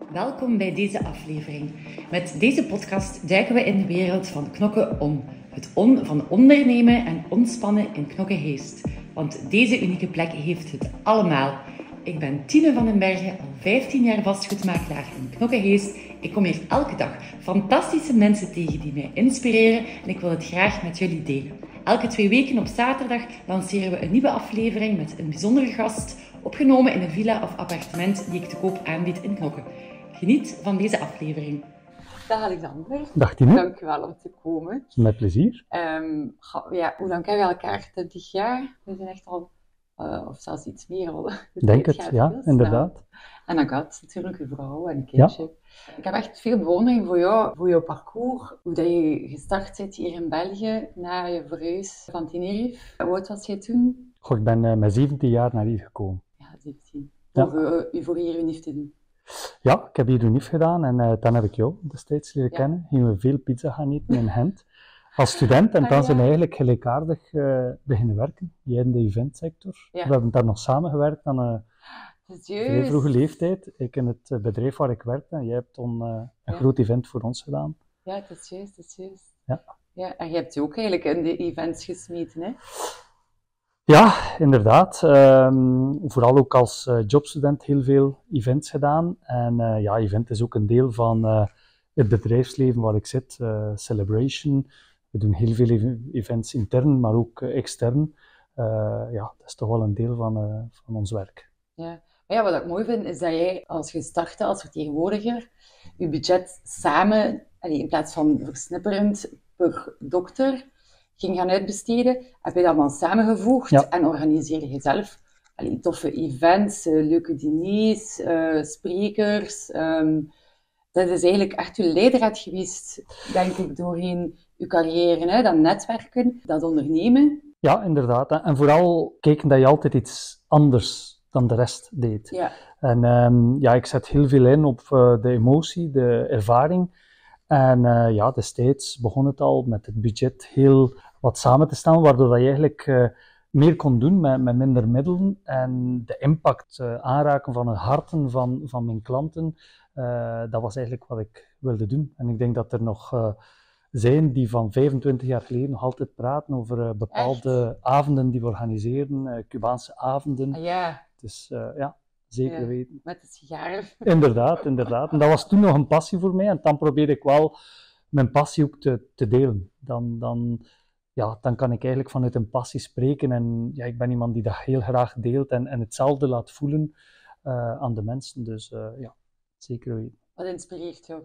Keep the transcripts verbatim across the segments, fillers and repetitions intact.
Welkom bij deze aflevering. Met deze podcast duiken we in de wereld van Knokke Om. Het on van ondernemen en ontspannen in Knokke Heest. Want deze unieke plek heeft het allemaal. Ik ben Tine van den Bergen, al vijftien jaar vastgoedmakelaar in Knokke Heest. Ik kom hier elke dag fantastische mensen tegen die mij inspireren en ik wil het graag met jullie delen. Elke twee weken op zaterdag lanceren we een nieuwe aflevering met een bijzondere gast, opgenomen in een villa of appartement die ik te koop aanbied in Knokke. Geniet van deze aflevering. Dag Alexander. Dag Tine. Dank u wel om te komen. Met plezier. Um, ja, hoe lang kennen we elkaar? twintig jaar? We zijn echt al, uh, of zelfs iets meer al. Denk het, ja, inderdaad. En dan gaat natuurlijk uw vrouw en een kindje. Ja. Ik heb echt veel bewondering voor jou, voor jouw parcours. Hoe dat je gestart bent hier in België, na je verhuis van Tenerife. Hoe oud was jij toen? Goh, ik ben uh, met zeventien jaar naar hier gekomen. Ja, zeventien. Voor ja. uh, u voor hier unief te doen. Ja, ik heb hier unief gedaan en uh, dan heb ik jou destijds leren ja. kennen. Gingen we veel pizza gaan eten in Gent. Als student en dan ah, ja. zijn we eigenlijk gelijkaardig uh, beginnen werken. Jij in de eventsector. Ja. We hebben daar nog samengewerkt aan een vrij vroege leeftijd. Ik in het uh, bedrijf waar ik werkte en jij hebt dan uh, een ja. groot event voor ons gedaan. Ja, dat is juist, dat is juist. Ja. Ja, en je hebt je ook eigenlijk in de events gesmeten, hè? Ja, inderdaad. Um, vooral ook als uh, jobstudent heel veel events gedaan. En uh, ja, event is ook een deel van uh, het bedrijfsleven waar ik zit. Uh, Celebration. We doen heel veel ev events intern, maar ook uh, extern. Uh, ja, dat is toch wel een deel van, uh, van ons werk. Ja. Maar ja, wat ik mooi vind, is dat jij als je startte als vertegenwoordiger, je budget samen, in plaats van versnipperend per dokter, ging gaan uitbesteden, heb je dat allemaal samengevoegd ja. en organiseerde je zelf allee, toffe events, uh, leuke diners, uh, sprekers. Um, dat is eigenlijk echt je leidraad geweest, denk ik, doorheen je carrière, hè? Dat netwerken, dat ondernemen. Ja, inderdaad. En vooral kijken dat je altijd iets anders dan de rest deed. Ja. En um, ja, ik zet heel veel in op uh, de emotie, de ervaring. En uh, ja, destijds begon het al met het budget heel wat samen te stellen, waardoor dat je eigenlijk uh, meer kon doen met, met minder middelen en de impact uh, aanraken van de harten van, van mijn klanten, uh, dat was eigenlijk wat ik wilde doen. En ik denk dat er nog uh, zijn die van vijfentwintig jaar geleden nog altijd praten over uh, bepaalde Echt? avonden die we organiseren, uh, Cubaanse avonden. Ah, ja. Dus uh, ja, zeker ja, weten. Met de sigaren. Inderdaad, inderdaad. En dat was toen nog een passie voor mij en dan probeerde ik wel mijn passie ook te, te delen. Dan... dan Ja, dan kan ik eigenlijk vanuit een passie spreken en ja, ik ben iemand die dat heel graag deelt en, en hetzelfde laat voelen uh, aan de mensen, dus uh, ja, zeker weten. Wat inspireert jou?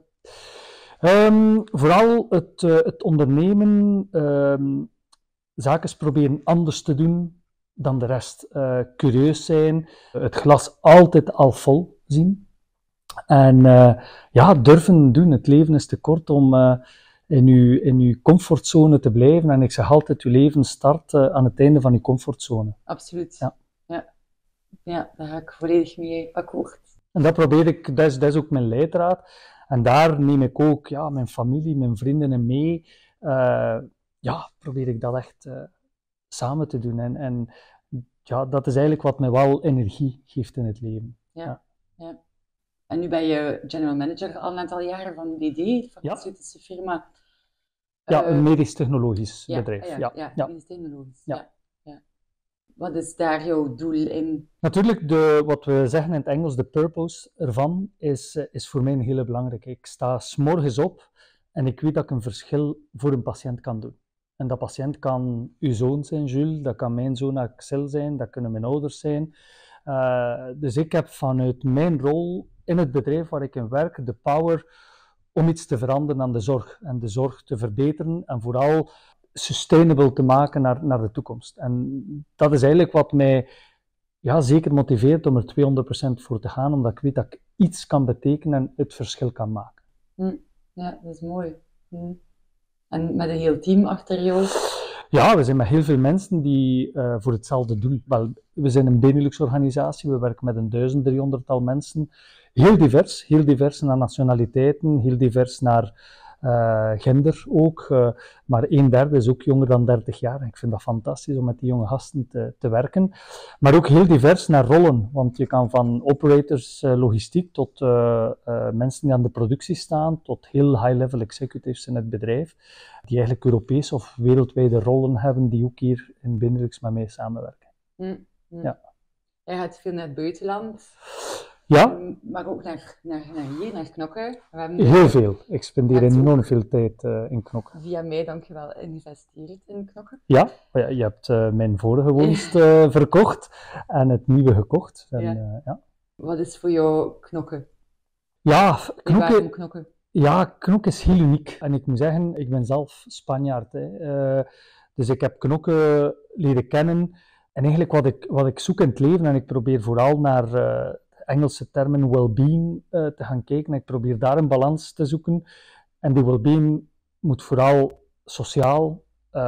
Um, vooral het, uh, het ondernemen, um, zaken proberen anders te doen dan de rest. Uh, curieus zijn, het glas altijd al vol zien en uh, ja, durven doen. Het leven is te kort om... Uh, In uw, in uw comfortzone te blijven. En ik zeg altijd, uw leven start uh, aan het einde van uw comfortzone. Absoluut. Ja. Ja. Ja, daar ga ik volledig mee akkoord. En dat probeer ik, dat is, dat is ook mijn leidraad. En daar neem ik ook ja, mijn familie, mijn vrienden mee. Uh, ja, probeer ik dat echt uh, samen te doen. En, en ja, dat is eigenlijk wat mij wel energie geeft in het leven. Ja. Ja. Ja. En nu ben je general manager al een aantal jaren van B D, de farmaceutische ja. firma. Ja, een medisch-technologisch ja, bedrijf. Ja, ja, ja, ja. medisch-technologisch. Ja. Ja. Ja. Wat is daar jouw doel in? Natuurlijk, de, wat we zeggen in het Engels, de purpose ervan, is, is voor mij een hele belangrijke. Ik sta 's morgens op en ik weet dat ik een verschil voor een patiënt kan doen. En dat patiënt kan uw zoon zijn, Jules, dat kan mijn zoon Axel zijn, dat kunnen mijn ouders zijn. Uh, dus ik heb vanuit mijn rol in het bedrijf waar ik in werk, de power om iets te veranderen aan de zorg. En de zorg te verbeteren en vooral sustainable te maken naar, naar de toekomst. En dat is eigenlijk wat mij ja, zeker motiveert om er tweehonderd procent voor te gaan, omdat ik weet dat ik iets kan betekenen en het verschil kan maken. Mm, ja, dat is mooi. Mm. En met een heel team achter jou? Ja, we zijn met heel veel mensen die uh, voor hetzelfde doel. Wel, we zijn een Benelux-organisatie, we werken met een duizend driehonderdtal mensen. Heel divers, heel divers naar nationaliteiten, heel divers naar uh, gender ook. Uh, maar een derde is ook jonger dan dertig jaar. En ik vind dat fantastisch om met die jonge gasten te, te werken. Maar ook heel divers naar rollen. Want je kan van operators, uh, logistiek, tot uh, uh, mensen die aan de productie staan, tot heel high-level executives in het bedrijf, die eigenlijk Europese of wereldwijde rollen hebben, die ook hier in Benelux met mij samenwerken. Mm, mm. Ja. Jij gaat veel naar het buitenland. Ja. Maar ook naar, naar, naar hier, naar Knokke. We hebben heel veel. Ik spendeer enorm veel tijd uh, in Knokke. Via mij dankjewel geïnvesteerd in Knokke. Ja, je hebt uh, mijn vorige woonst uh, verkocht en het nieuwe gekocht. En, ja. Uh, ja. Wat is voor jou Knokke? Ja, Knokke, Knokke? Ja, Knokke is heel uniek. En ik moet zeggen, ik ben zelf Spanjaard. Hè. Uh, dus ik heb Knokke leren kennen. En eigenlijk wat ik, wat ik zoek in het leven, en ik probeer vooral naar uh, Engelse termen well-being uh, te gaan kijken. En ik probeer daar een balans te zoeken. En die well-being moet vooral sociaal,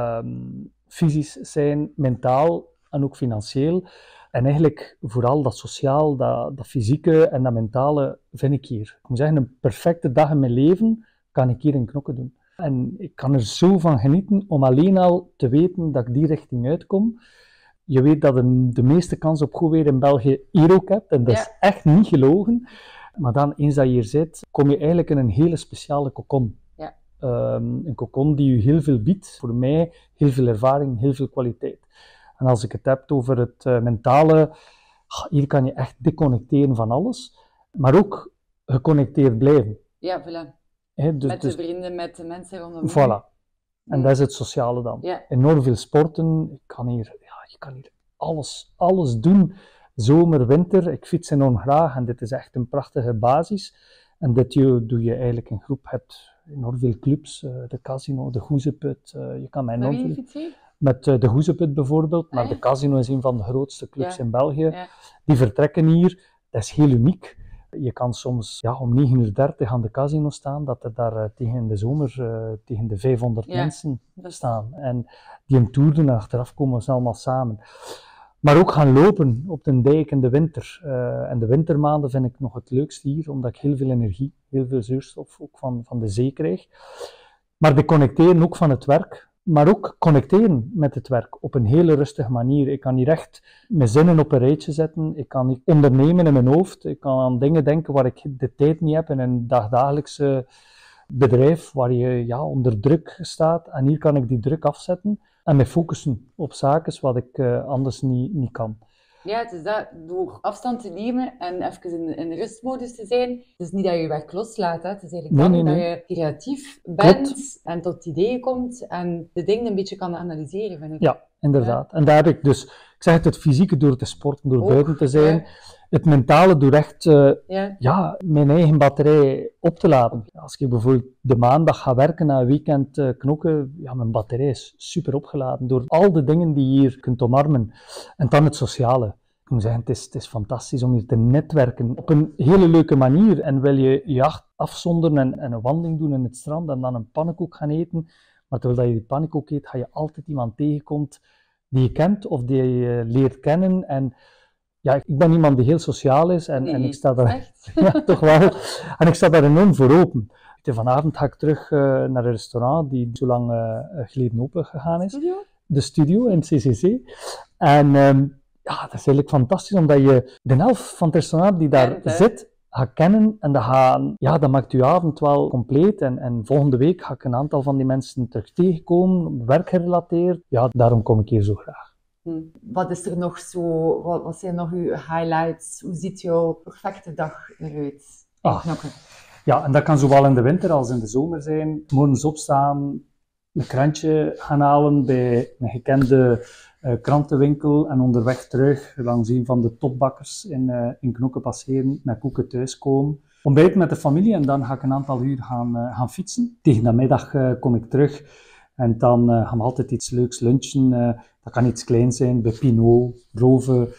um, fysisch zijn, mentaal en ook financieel. En eigenlijk vooral dat sociaal, dat, dat fysieke en dat mentale vind ik hier. Ik moet zeggen, een perfecte dag in mijn leven kan ik hier in Knokke doen. En ik kan er zo van genieten om alleen al te weten dat ik die richting uitkom. Je weet dat je de meeste kans op goed weer in België hier ook hebt. En dat ja. is echt niet gelogen. Maar dan, eens dat je hier zit, kom je eigenlijk in een hele speciale cocon. Ja. Um, een cocon die je heel veel biedt. Voor mij heel veel ervaring, heel veel kwaliteit. En als ik het heb over het uh, mentale, hier kan je echt deconnecteren van alles. Maar ook geconnecteerd blijven. Ja, voilà. He, dus, met de dus, vrienden, met de mensen rondom. Voilà. En dat is het sociale dan. Ja. Enorm veel sporten. Ik kan hier, ja, je kan hier alles, alles doen. Zomer, winter. Ik fiets enorm graag en dit is echt een prachtige basis. En dit doe je eigenlijk in groep. Je hebt enorm veel clubs, uh, de Casino, de Goezeput. Uh, je kan mij enorm veel... fiets je? Met uh, de Goezeput bijvoorbeeld. Maar ah, ja. de Casino is een van de grootste clubs ja. in België. Ja. Die vertrekken hier. Dat is heel uniek. Je kan soms ja, om negen uur dertig aan de Casino staan, dat er daar uh, tegen de zomer uh, tegen de vijfhonderd ja, mensen staan. En die een tour doen en achteraf komen ze allemaal samen. Maar ook gaan lopen op de dijk in de winter. Uh, en de wintermaanden vind ik nog het leukst hier, omdat ik heel veel energie, heel veel zuurstof ook van, van de zee krijg. Maar de connecteren ook van het werk. Maar ook connecteren met het werk op een hele rustige manier. Ik kan hier echt mijn zinnen op een rijtje zetten. Ik kan hier ondernemen in mijn hoofd. Ik kan aan dingen denken waar ik de tijd niet heb in een dagdagelijkse bedrijf waar je ja, onder druk staat. En hier kan ik die druk afzetten en me focussen op zaken wat ik uh, anders niet, niet kan. Ja, het is dat, door afstand te nemen en even in, in de rustmodus te zijn. Het is niet dat je je werk loslaat, hè. Het is eigenlijk nee, dan nee, dat nee. je creatief bent Klopt. En tot ideeën komt en de dingen een beetje kan analyseren, vind ik. Ja, inderdaad. Ja. En daar heb ik dus, ik zeg het, het fysieke door te sporten, door Ook, buiten te zijn. Ja. Het mentale door echt uh, ja. Ja, mijn eigen batterij op te laden. Als ik bijvoorbeeld de maandag ga werken na een weekend uh, knokken, ja, mijn batterij is super opgeladen door al de dingen die je hier kunt omarmen. En dan het sociale. Ik moet zeggen, het is, het is fantastisch om hier te netwerken op een hele leuke manier. En wil je je afzonderen en, en een wandeling doen in het strand en dan een pannenkoek gaan eten. Maar terwijl je die pannenkoek eet, ga je altijd iemand tegenkomt die je kent of die je leert kennen. En ja, ik ben iemand die heel sociaal is en, nee, en ik sta daar... echt? Ja, toch wel. En ik sta daar enorm voor open. Vanavond ga ik terug uh, naar een restaurant die zo lang uh, geleden open gegaan is. Studio? De studio in C C C. En um, ja, dat is eigenlijk fantastisch, omdat je de helft van het restaurant die daar Kent, zit, gaat kennen. En dat, gaat, ja, dat maakt je avond wel compleet. En, en volgende week ga ik een aantal van die mensen terug tegenkomen, werkgerelateerd. Ja, daarom kom ik hier zo graag. Hm. Wat is er nog zo, wat, wat zijn nog uw highlights? Hoe ziet jouw perfecte dag eruit? Ah, ja, en dat kan zowel in de winter als in de zomer zijn. Morgens opstaan, een krantje gaan halen bij een gekende uh, krantenwinkel en onderweg terug langs een van de topbakkers in, uh, in Knokke passeren, met koeken thuiskomen. Ontbijten met de familie en dan ga ik een aantal uur gaan, uh, gaan fietsen. Tegen de middag uh, kom ik terug en dan uh, gaan we altijd iets leuks lunchen. Uh, dat kan iets kleins zijn, bij Pinot, Roven,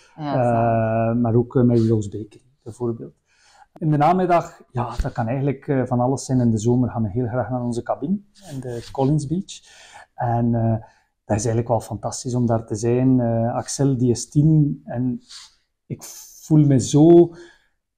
ja, uh, maar ook uh, Mary Rose Bakery bijvoorbeeld. In de namiddag, ja, dat kan eigenlijk uh, van alles zijn. In de zomer gaan we heel graag naar onze cabine, in de Collins Beach. En uh, dat is eigenlijk wel fantastisch om daar te zijn. Uh, Axel, die is tien en ik voel me zo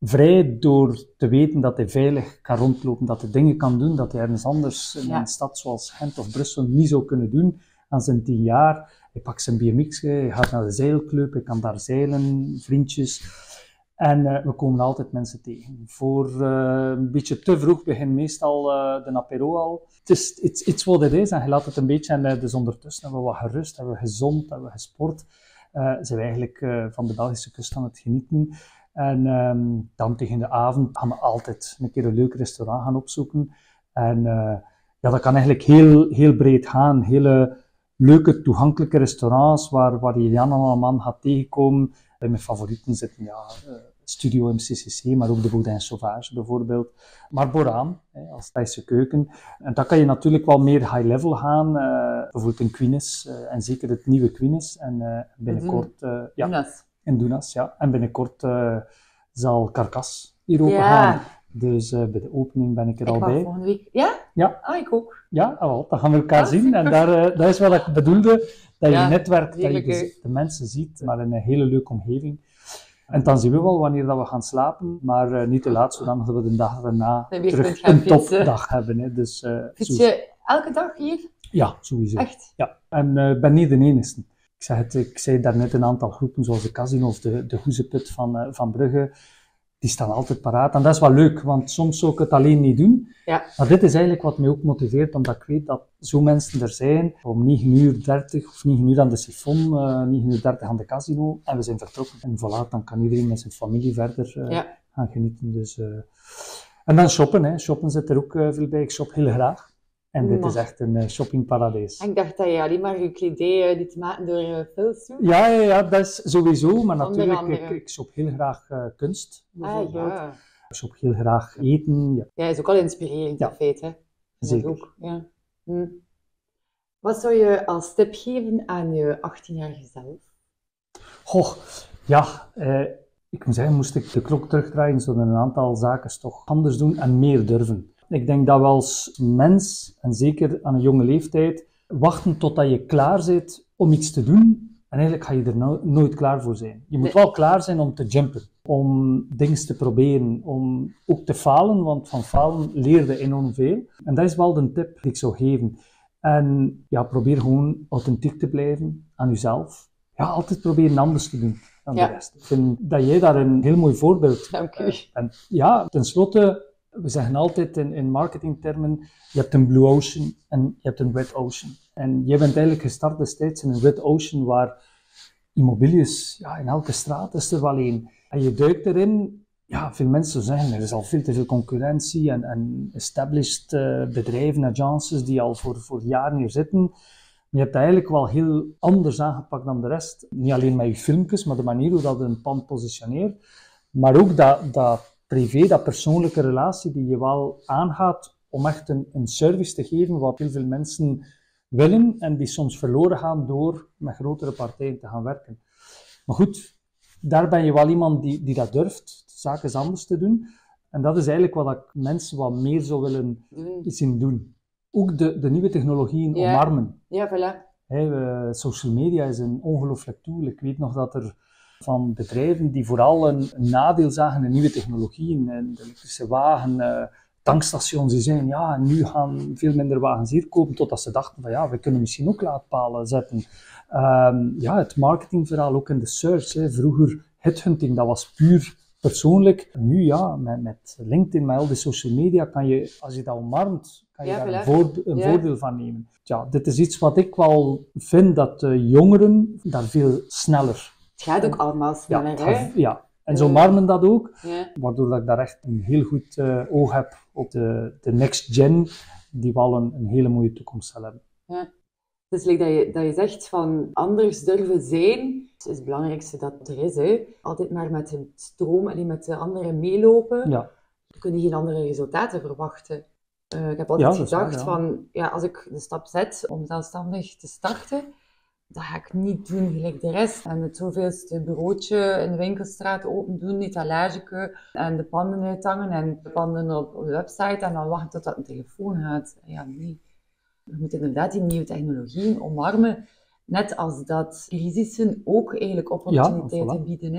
vrij door te weten dat hij veilig kan rondlopen, dat hij dingen kan doen, dat hij ergens anders in Ja. een stad zoals Gent of Brussel niet zou kunnen doen aan zijn tien jaar. Hij pakt zijn B M X, hij gaat naar de zeilclub, hij kan daar zeilen, vriendjes. En uh, we komen altijd mensen tegen. Voor uh, een beetje te vroeg begint meestal uh, de apéro al. Het is it's, it's what it is en je laat het een beetje. En uh, dus ondertussen hebben we wat gerust, hebben we gezond, hebben we gesport. Uh, zijn we eigenlijk uh, van de Belgische kust aan het genieten. En um, dan tegen de avond gaan we altijd een keer een leuk restaurant gaan opzoeken. En uh, ja, dat kan eigenlijk heel, heel breed gaan. Hele leuke, toegankelijke restaurants waar, waar je Jan allemaal gaat tegenkomen. Bij mijn favorieten zitten ja, uh, Studio M C C C, maar ook de Boudin Sauvage bijvoorbeeld. Maar Boraan, hè, als Thaise keuken. En dan kan je natuurlijk wel meer high-level gaan. Uh, bijvoorbeeld in Queen's, uh, en zeker het nieuwe Queen's. En uh, binnenkort... Uh, ja, Dunas. in Dunas, ja. En binnenkort uh, zal Carcass hier open Ja. gaan. Dus uh, bij de opening ben ik er Ik al mag bij. volgende week. Ja? Ja. Ah, ik ook. Ja, ah, wel, dan gaan we elkaar Ah, zien. super. En daar, uh, dat is wat ik bedoelde. Dat Ja, je netwerkt, dat je heerlijk, de, de mensen ziet, maar in een hele leuke omgeving. En dan zien we wel wanneer dat we gaan slapen, maar uh, niet te laat, zodat we de dag daarna Dan weer terug kunt gaan een fietsen. topdag hebben. Hè. Dus, uh, Fiets zo- je elke dag hier? Ja, sowieso. Echt? Ja. En ik uh, ben niet de enige. Ik, zeg het, ik zei daarnet een aantal groepen, zoals de Casino of de, de Hoezeput van, uh, van Brugge, die staan altijd paraat. En dat is wel leuk, want soms zou ik het alleen niet doen. Ja. Maar dit is eigenlijk wat mij ook motiveert, omdat ik weet dat zo mensen er zijn. Om negen uur dertig of negen uur aan de Siphon, uh, negen uur dertig aan de Casino. En we zijn vertrokken. En voilà, dan kan iedereen met zijn familie verder uh, Ja. gaan genieten. Dus, uh... En dan shoppen, hè. Shoppen zit er ook uh, veel bij. Ik shop heel graag. En dit Maar- is echt een uh, shoppingparadijs. Ik dacht dat je alleen maar je kledij uh, liet maken door uh, Phils toe. Ja, ja, ja, dat is sowieso. Maar Onder natuurlijk, andere. ik, ik shop heel graag uh, kunst. Ah bijvoorbeeld. ja. Ik shop heel graag eten. Ja, Ja, is ook al inspirerend, Ja. in feite. Hè? Dat zeker. ook, ja. Hm. Wat zou je als tip geven aan je achttienjarige zelf? Goh, ja, eh, ik moet zeggen, moest ik de klok terugdraaien, zouden een aantal zaken toch anders doen en meer durven. Ik denk dat we als mens, en zeker aan een jonge leeftijd, wachten totdat je klaar bent om iets te doen. En eigenlijk ga je er no- nooit klaar voor zijn. Je moet Nee. wel klaar zijn om te jumpen, om dingen te proberen, om ook te falen, want van falen leer je enorm veel. En dat is wel de tip die ik zou geven. En ja, probeer gewoon authentiek te blijven aan jezelf. Ja, altijd proberen anders te doen dan Ja. de rest. Ik vind dat jij daar een heel mooi voorbeeld Dank u. uh, bent. Ja, tenslotte, we zeggen altijd in, in marketingtermen, je hebt een blue ocean en je hebt een red ocean. En jij bent eigenlijk gestart destijds in een red ocean waar immobilies, ja, in elke straat is er wel één. En je duikt erin, ja, veel mensen zeggen, er is al veel te veel concurrentie en, en established uh, bedrijven, agencies die al voor, voor jaren hier zitten. Maar je hebt dat eigenlijk wel heel anders aangepakt dan de rest. Niet alleen met je filmpjes, maar de manier hoe dat je een pand positioneert. Maar ook dat, dat privé, dat persoonlijke relatie die je wel aangaat om echt een, een service te geven wat heel veel mensen willen en die soms verloren gaan door met grotere partijen te gaan werken. Maar goed, daar ben je wel iemand die, die dat durft, zaken anders te doen. En dat is eigenlijk wat ik mensen wat meer zou willen Doen. zien doen. Ook de, de nieuwe technologieën Ja. omarmen. Ja, voilà. Hè, eh, social media is een ongelooflijk tool. Ik weet nog dat er van bedrijven die vooral een, een nadeel zagen in nieuwe technologieën, en de elektrische wagen, eh, tankstations, die zeiden ja, nu gaan veel minder wagens hier kopen, totdat ze dachten van ja, we kunnen misschien ook laadpalen zetten. Ehm, ja, het marketingverhaal ook in de search. Hè. Vroeger headhunting, dat was puur persoonlijk. Nu ja, met, met LinkedIn, met al die social media, kan je, als je dat omarmt, kan je Ja, daar voilà. een, voorde- een Ja. voordeel van nemen. Ja, dit is iets wat ik wel vind, dat de jongeren daar veel sneller... Het gaat ook allemaal Ja, sneller, het hè? gaat- ja. En ze Ja. omarmen dat ook, Ja. waardoor dat ik daar echt een heel goed uh, oog heb op de, de next gen, die wel een, een hele mooie toekomst zal hebben. Dus like dat, je, dat je zegt van anders durven zijn, is het belangrijkste dat er is. Hè. Altijd maar met de stroom en niet met de anderen meelopen. Ja, Dan kun je geen andere resultaten verwachten. Uh, ik heb altijd Ja, dat is gedacht waar, ja. van, ja, als ik de stap zet om zelfstandig te starten, dat ga ik niet doen gelijk de rest. En het zoveelste bureautje in de winkelstraat open doen, etalageke en de panden uithangen en de panden op, op de website en dan wachten tot dat een telefoon gaat. Ja, nee. We moeten inderdaad die nieuwe technologieën omarmen. Net als dat crisissen ook eigenlijk opportuniteiten Ja, voilà. bieden. Hè?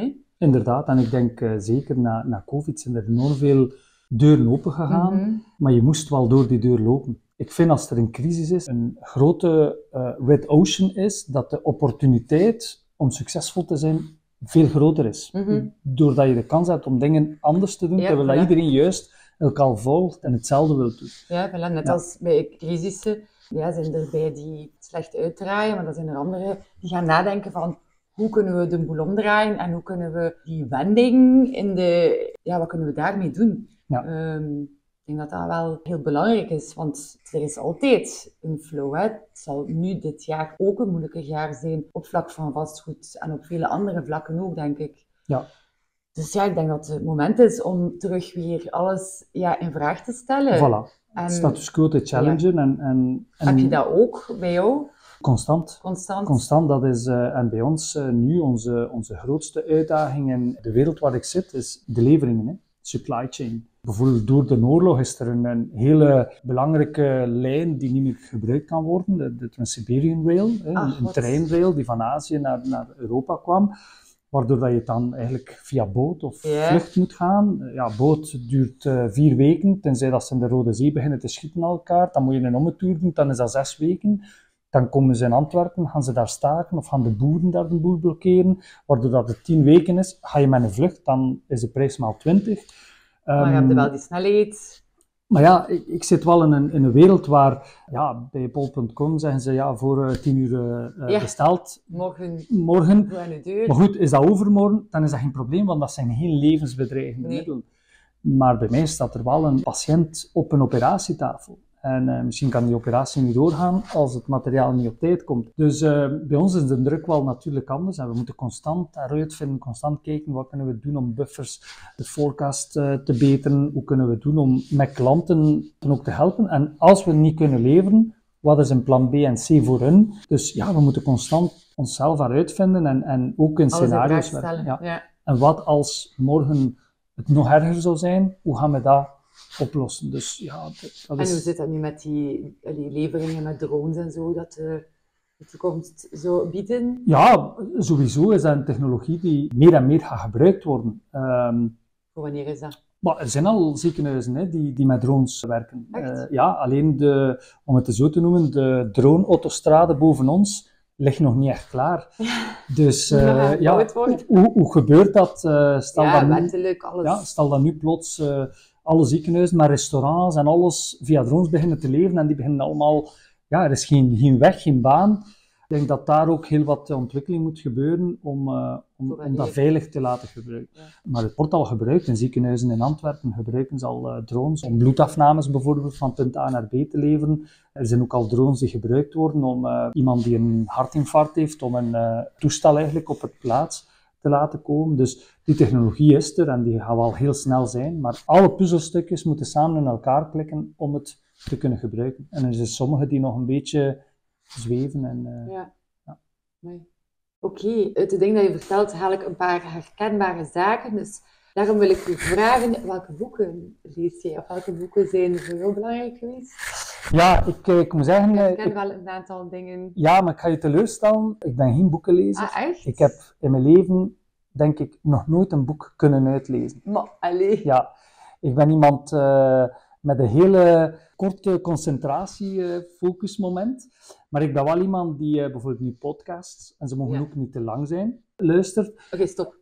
inderdaad. En ik denk uh, zeker na, na COVID zijn er enorm veel deuren open gegaan, mm-hmm. maar je moest wel door die deur lopen. Ik vind als er een crisis is, een grote uh, red ocean is, dat de opportuniteit om succesvol te zijn veel groter is. Mm-hmm. Doordat je de kans hebt om dingen anders te doen, ja, terwijl voilà. iedereen juist elkaar volgt en hetzelfde wil doen. Ja, voilà, net ja. als bij crisissen, ja, zijn er bij die slecht uitdraaien, maar dan zijn er anderen die gaan nadenken van hoe kunnen we de boel omdraaien en hoe kunnen we die wending in de... Ja, wat kunnen we daarmee doen? Ja. Um, ik denk dat dat wel heel belangrijk is, want er is altijd een flow. Hè? Het zal nu dit jaar ook een moeilijker jaar zijn op vlak van vastgoed en op vele andere vlakken ook, denk ik. Ja. Dus ja, ik denk dat het moment is om terug weer alles ja, in vraag te stellen. Voilà. En, status quo te challengen. Ja. En, en, en... Heb je dat ook bij jou? Constant. Constant. Constant, dat is, uh, en bij ons uh, nu onze, onze grootste uitdaging in de wereld waar ik zit, is de leveringen, hè? Supply chain. Bijvoorbeeld door de oorlog is er een, een hele belangrijke lijn die niet meer gebruikt kan worden, de, de Trans-Siberian Rail, hè? Ach, een treinrail die van Azië naar, naar Europa kwam, waardoor dat je dan eigenlijk via boot of yeah. vlucht moet gaan. Ja, boot duurt uh, vier weken, tenzij dat ze in de Rode Zee beginnen te schieten aan elkaar, dan moet je een ommetoer doen, dan is dat zes weken. Dan komen ze in Antwerpen, gaan ze daar staken of gaan de boeren daar de boel blokkeren, waardoor dat het tien weken is. Ga je met een vlucht, dan is de prijs maal twintig. Maar je um, hebt wel die snelheid. Maar ja, ik, ik zit wel in een, in een wereld waar, ja, bij bol punt com zeggen ze, ja, voor uh, tien uur uh, ja, besteld. Morgen. Morgen. Maar goed, is dat overmorgen, dan is dat geen probleem, want dat zijn geen levensbedreigende nee. middelen. Maar bij mij staat er wel een patiënt op een operatietafel. En uh, misschien kan die operatie niet doorgaan als het materiaal niet op tijd komt. Dus uh, bij ons is de druk wel natuurlijk anders. En we moeten constant daaruit vinden, constant kijken wat kunnen we doen om buffers, de forecast uh, te beteren. Hoe kunnen we doen om met klanten ook te helpen. En als we niet kunnen leveren, wat is een plan B en C voor hun? Dus ja, we moeten constant onszelf eruit vinden en, en ook in alles scenario's werken. Ja. Ja. En wat als morgen het nog erger zou zijn? Hoe gaan we dat oplossen? Dus, ja, dat, dat en is... hoe zit dat nu met die, die leveringen met drones en zo, dat de, de toekomst zou bieden? Ja, sowieso is dat een technologie die meer en meer gaat gebruikt worden. Um, Voor wanneer is dat? Maar er zijn al ziekenhuizen hè, die, die met drones werken. Echt? Uh, ja, alleen de, om het zo te noemen, de drone-autostrade boven ons ligt nog niet echt klaar. Dus uh, ja, hoe, hoe gebeurt dat? Uh, stel ja, dat nu, wettelijk, alles. Ja, stel dat nu plots uh, alle ziekenhuizen, maar restaurants en alles via drones beginnen te leven en die beginnen allemaal... Ja, er is geen, geen weg, geen baan. Ik denk dat daar ook heel wat ontwikkeling moet gebeuren om, uh, om, om dat veilig te laten gebruiken. Ja. Maar het wordt al gebruikt. In ziekenhuizen in Antwerpen gebruiken ze al uh, drones om bloedafnames bijvoorbeeld van punt A naar B te leveren. Er zijn ook al drones die gebruikt worden om uh, iemand die een hartinfarct heeft, om een uh, toestel eigenlijk op het plaats te laten komen. Dus die technologie is er en die gaat wel heel snel zijn. Maar alle puzzelstukjes moeten samen in elkaar klikken om het te kunnen gebruiken. En er zijn sommige die nog een beetje zweven. En, uh, ja. ja. Nee. Oké, okay. Uit de dingen dat je vertelt haal ik een paar herkenbare zaken. Dus daarom wil ik u vragen, welke boeken lees jij? Of welke boeken zijn voor jou belangrijk geweest? Ja, ik, ik moet zeggen... Ik ken ik, wel een aantal dingen. Ja, maar ik ga je teleurstellen. Ik ben geen boekenlezer. Ah, echt? Ik heb in mijn leven, denk ik, nog nooit een boek kunnen uitlezen. Maar, allee. Ja, ik ben iemand uh, met een hele korte concentratie, uh, focusmoment. Maar ik ben wel iemand die uh, bijvoorbeeld nu podcasts, en ze mogen ja. ook niet te lang zijn, luistert. Oké, okay, stop.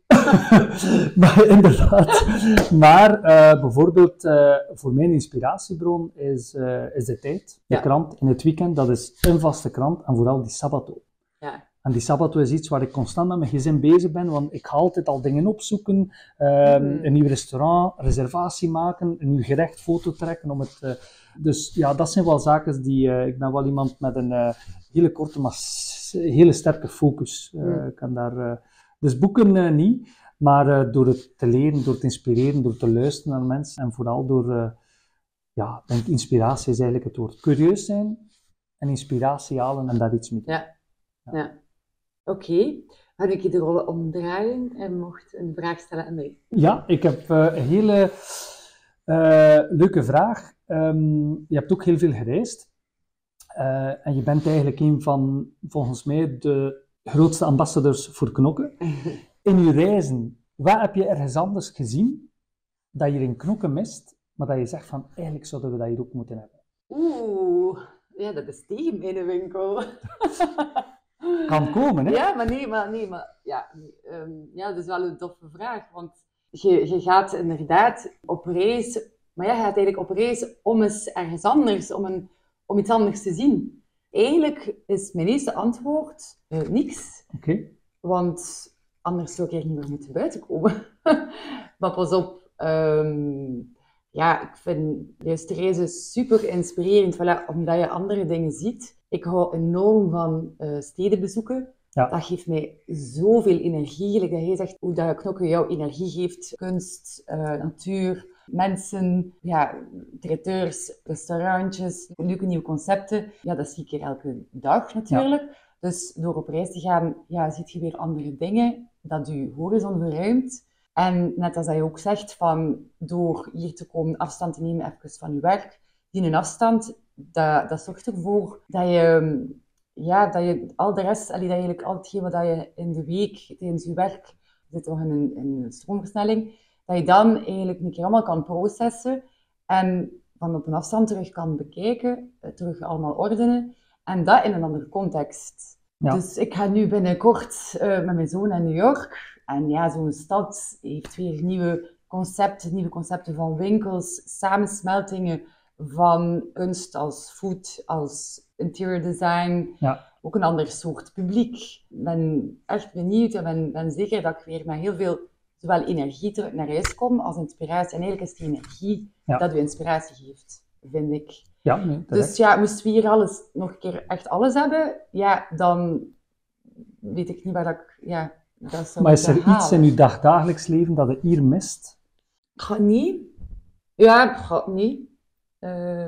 Maar inderdaad. Maar uh, bijvoorbeeld, uh, voor mijn inspiratiebron is, uh, is de tijd, de ja. krant in het weekend. Dat is een vaste krant en vooral die Sabato. Ja. En die Sabato is iets waar ik constant met mijn gezin bezig ben, want ik ga altijd al dingen opzoeken, um, mm. een nieuw restaurant, reservatie maken, een nieuw gerecht, foto trekken. Om het, uh, dus ja, dat zijn wel zaken die, uh, ik ben wel iemand met een uh, hele korte, maar s- hele sterke focus. Uh, mm. kan daar, uh, dus boeken uh, niet, maar uh, door het te leren, door te inspireren, door te luisteren naar mensen en vooral door, uh, ja, denk inspiratie is eigenlijk het woord. Curieus zijn en inspiratie halen en daar iets mee doen. Ja, ja. ja. Oké, okay. Ga ik je de rollen omdraaien en mocht een vraag stellen aan mij? Ja, ik heb uh, een hele uh, leuke vraag. Um, je hebt ook heel veel gereisd. Uh, en je bent eigenlijk een van, volgens mij, de grootste ambassadeurs voor knokken. In uw reizen, Wat heb je ergens anders gezien dat je hier in Knokke mist, maar dat je zegt van eigenlijk zouden we dat hier ook moeten hebben? Oeh, ja, dat is tegen mijn winkel. Kan komen, hè? Ja, maar nee, maar, nee, maar ja, um, ja, dat is wel een toffe vraag. Want je, je gaat inderdaad op reis, maar ja, je gaat eigenlijk op reis om eens ergens anders, om, een, om iets anders te zien. Eigenlijk is mijn eerste antwoord uh, niks. Oké. Okay. Want anders zou ik er niet meer moeten buiten komen. Maar pas op, um, ja, ik vind juist reizen super inspirerend, voilà, omdat je andere dingen ziet. Ik hou enorm van uh, steden bezoeken. Ja. Dat geeft mij zoveel energie. Like dat jij zegt, hoe dat Knokke jou energie geeft. Kunst, uh, natuur, mensen, ja, traiteurs, restaurantjes, leuke nieuwe concepten. Ja, dat zie ik hier elke dag natuurlijk. Ja. Dus door op reis te gaan, ja, zie je weer andere dingen. Dat je horizon verruimt. En net als je ook zegt, van door hier te komen, afstand te nemen even van je werk, die een afstand, dat, dat zorgt ervoor dat je, ja, dat je al de rest, allee, dat je eigenlijk al hetgeen wat je in de week tijdens je werk, zit toch in een, in een stroomversnelling, dat je dan eigenlijk een keer allemaal kan processen en van op een afstand terug kan bekijken, terug allemaal ordenen en dat in een andere context. Ja. Dus ik ga nu binnenkort uh, met mijn zoon naar New York. En ja, zo'n stad heeft weer nieuwe concepten, nieuwe concepten van winkels, samensmeltingen van kunst als food, als interior design. Ja. Ook een ander soort publiek. Ik ben echt benieuwd en ben, ben zeker dat ik weer met heel veel zowel energie terug naar huis kom als inspiratie. En eigenlijk is die energie ja. dat u inspiratie geeft, vind ik. Ja, nee, dus ja, moesten we hier alles, nog een keer echt alles hebben, ja, dan weet ik niet waar dat ik... Ja, dat maar is er halen. Iets in uw dagdagelijks leven dat je hier mist? Ga niet. Ja, ga niet. Uh,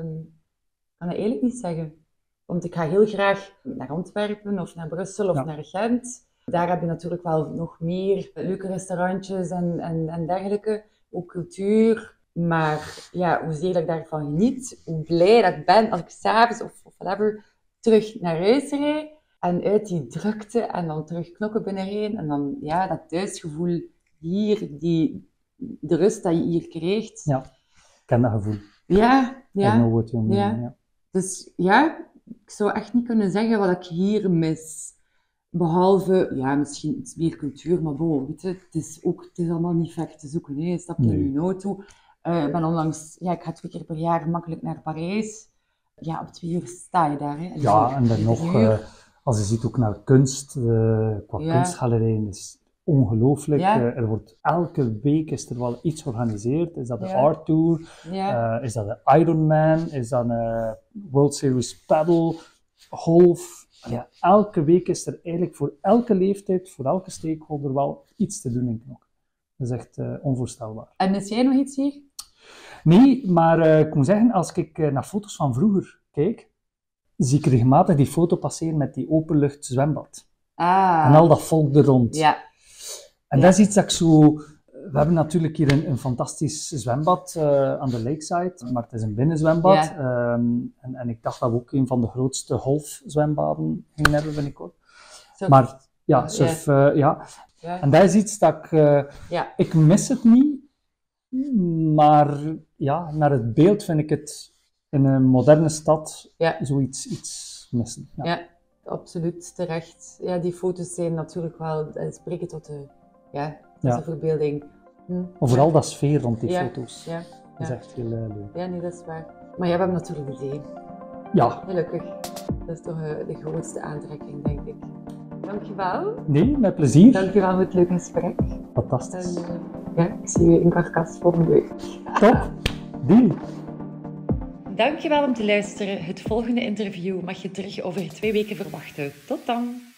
kan ik eigenlijk niet zeggen. Want ik ga heel graag naar Antwerpen of naar Brussel of ja. naar Gent. Daar heb je natuurlijk wel nog meer leuke restaurantjes en, en, en dergelijke. Ook cultuur. Maar ja, hoezeer dat ik daarvan geniet, hoe blij dat ik ben als ik s'avonds of, of whatever terug naar huis rijd. En uit die drukte en dan terug Knokke binnenrijden. En dan ja, dat thuisgevoel hier, die, de rust dat je hier krijgt. Ja, ik ken dat gevoel. Ja, ja. I know what you mean, ja. ja. Dus ja, ik zou echt niet kunnen zeggen wat ik hier mis. Behalve, ja, misschien iets meer cultuur, maar bon, weet je, het is ook, het is allemaal niet ver te zoeken. Hè. Stap je nee. in je auto. Uh, ik ben onlangs, ja, ik ga twee keer per jaar makkelijk naar Parijs. Ja, op twee uur sta je daar. Hè. En ja, en dan nog... Uh, Als je ziet ook naar kunst, uh, qua ja. kunstgalerijen is ongelooflijk. Ja. Uh, er wordt elke week is er wel iets georganiseerd. Is dat de ja. Art Tour? Ja. Uh, is dat de Ironman? Is dat een World Series Paddle? Golf? Ja, elke week is er eigenlijk voor elke leeftijd, voor elke stakeholder wel iets te doen in Knokke. Dat is echt uh, onvoorstelbaar. En is jij nog iets hier? Nee, maar uh, ik moet zeggen, als ik uh, naar foto's van vroeger kijk, zie ik regelmatig die foto passeren met die openlucht zwembad. Ah. En al dat volk er rond. Ja. En ja. dat is iets dat ik zo... We hebben natuurlijk hier een, een fantastisch zwembad uh, aan de lakeside, maar het is een binnenzwembad. Ja. Um, en, en ik dacht dat we ook een van de grootste golfzwembaden gingen hebben binnenkort. Surf. Maar ja, surf, ja. Uh, ja. ja. En dat is iets dat ik... Uh, ja. Ik mis het niet, maar ja, naar het beeld vind ik het... In een moderne stad ja. zoiets iets missen. Ja. ja, absoluut terecht. Ja, die foto's zijn natuurlijk wel, spreken tot de, ja, tot ja. de verbeelding. Hm. Maar vooral dat sfeer rond die ja. foto's. Ja. Dat is ja. echt heel uh, leuk. Ja, nee, dat is waar. Maar jij hebt hem natuurlijk gezien. Ja. Gelukkig. Dat is toch uh, de grootste aantrekking, denk ik. Dankjewel. Nee, met plezier. Dankjewel voor het leuke gesprek. Fantastisch. En, uh, ja, ik zie je in Karkas volgende week. Top. Deal. Dankjewel om te luisteren. Het volgende interview mag je terug over twee weken verwachten. Tot dan!